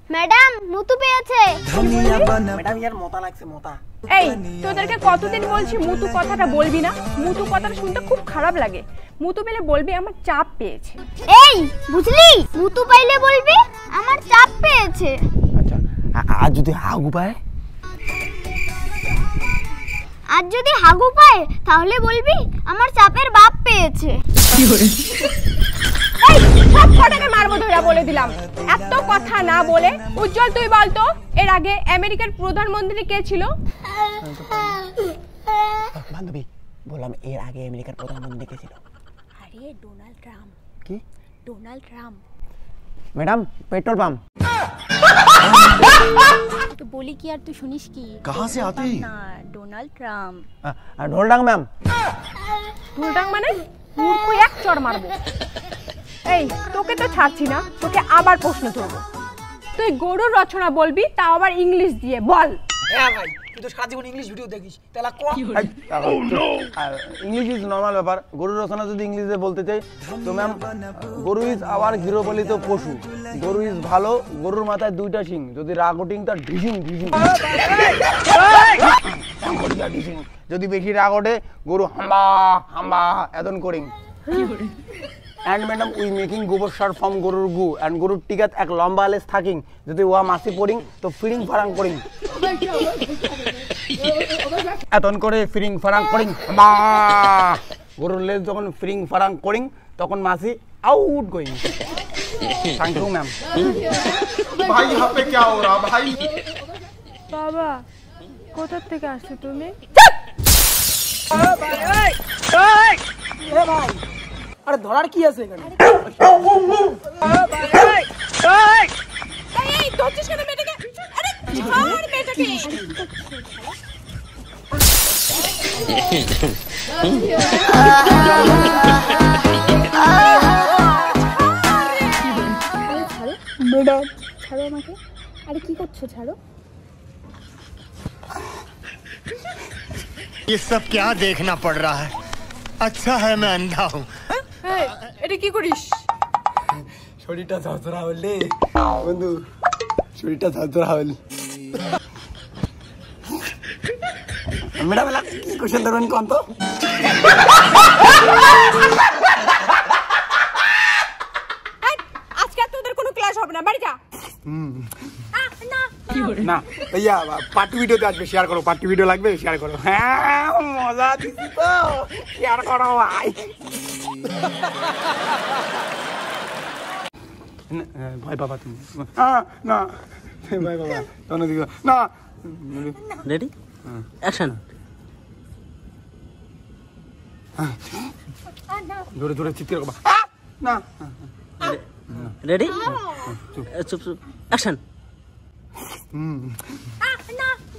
Madam মুতু পেয়েছে। Madam ইয়ার মোতা লাগছে মোতা। এই তোদেরকে কতদিন বলছি মুতু কথাটা বলবি না, মুতু কথাটা শুনতে খুব খারাপ লাগে। মুতু পেলে বলবি আমার চাপ পেয়েছে। এই বুঝলি, মুতু পাইলে বলবি আমার চাপ পেয়েছে। আচ্ছা আর যদি হাগু পায়? আর যদি হাগু পায় তাহলে বলবি আমার চাপের বাপ পেয়েছে। এই সব কটাকে মারবো ধরে বলে দিলাম। এত কথা না বলে উজ্জ্বল তুই বলতো এর আগে আমেরিকার প্রধানমন্ত্রী কে ছিল? বান্ধবী বললাম এর আগে আমেরিকার প্রধানমন্ত্রী কে ছিল? আরে ডোনাল্ড ট্রাম্প। কি? Donald Trump. Madam petrol pump. তো বলি কি আর তুই শুনিস কি? कहां से आते ही? না ডোনাল্ড ট্রাম্প। ঢোলডাং ম্যাম। ঢোলডাং মানে মূর্খ এক চড় মারবো। এই তোকে তো ছাড়ছি না, তোকে আবার প্রশ্ন ধরবো। তুই গরুর রচনা বলবি, তাও আবার ইংলিশ দিয়ে বল। হ্যাঁ ভাই, তুই তো সারা জীবন ইংলিশ ভিডিও দেখিস, তাহলে ইংলিশ ইজ নর্মাল ব্যাপার। গরুর রচনা যদি ইংলিশে বলতে চাই তো ম্যাম, গরু ইজ আওয়ার গৃহপালিত পশু। গরু ইজ ভালো, গরুর মাথায় দুইটা শিং, যদি রাগটিং তার ঢিসিং ঢিসিং। যদি বেশি রাগ ওঠে গরু হাম্বা হাম্বা Eden করিং। And madam, we making গোবর সার from গরুর গু and গরুর টিকাত এক লম্বা লেজ থাকিং, যদি ওয়া মাসি পড়িং তো ফিরিং ফারাং করিং। এতন করে ফিরিং ফারাং করিং বা গরুর লেজ যখন ফিরিং ফারাং করিং তখন মাসি out going. Thank you ma'am. भाई यहाँ पे क्या हो रहा भाई? বাবা কোথা থেকে আসছো তুমি? আরে ধরার কি আছে এখানে? এই দোচিস কেন মেয়েটাকে? আরে ছাড় মেয়েটাকে। ম্যাডাম ছাড়ো আমাকে। আরে কি করছো? ছাড়ো। ये सब क्या देखना पड़ रहा है? अच्छा है मैं अंधा हूँ। এই এটা কি করিস? শরীরটা ঝরঝরা হলে বন্ধু, শরীরটা ঝরঝরা হল। ম্যাডাম কি কোশ্চেন ধরবেন কোন তো? আজকে তোদের কোনো ক্লাস হবে না, বাড়ি যা। না ভাইয়া পার্টি ভিডিওতে আসবে, শেয়ার করো। পার্টি ভিডিও লাগবে, শেয়ার করো। হ্যাঁ মজা দিচ্ছি তো, শেয়ার করো ভাই। ভয় পাবা তুমি? না ভয় পাবা না। Ready action. জোরে জোরে চিৎকার করবা না। রেডি চুপ চুপ অ্যাকশন।